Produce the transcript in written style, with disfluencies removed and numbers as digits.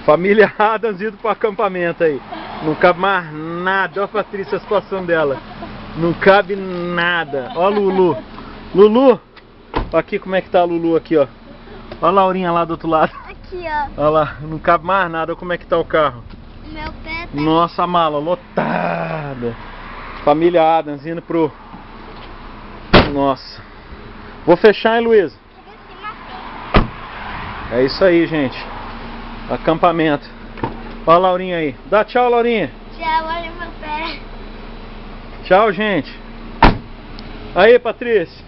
Família Adams indo pro acampamento aí. Não cabe mais nada. Olha a Patrícia, a situação dela. Não cabe nada. Ó a Lulu. Lulu. Aqui como é que tá a Lulu aqui, ó. Ó a Laurinha lá do outro lado. Aqui, ó. Olha lá. Não cabe mais nada. Olha como é que tá o carro. Meu pé tá... Nossa, a mala lotada. Família Adams indo pro... Nossa. Vou fechar, hein, Luísa? É isso aí, gente. Acampamento. Olha a Laurinha aí. Dá tchau, Laurinha. Tchau, olha meu pé. Tchau, gente. Aí, Patrícia.